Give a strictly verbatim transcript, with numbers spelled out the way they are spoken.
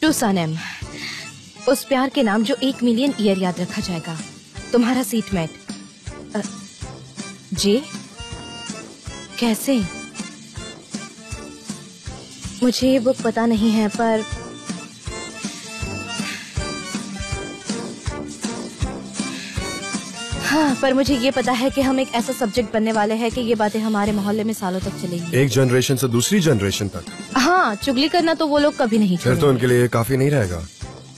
To सनम, उस प्यार के नाम जो एक मिलियन ईयर याद रखा जाएगा। तुम्हारा सीटमेट। जी कैसे? मुझे ये बुक पता नहीं है, पर हाँ, पर मुझे ये पता है कि हम एक ऐसा सब्जेक्ट बनने वाले हैं कि ये बातें हमारे मोहल्ले में सालों तक चलेंगी। एक जनरेशन से दूसरी जनरेशन तक। हाँ, चुगली करना तो वो लोग कभी नहीं फिर तो उनके लिए काफी नहीं रहेगा।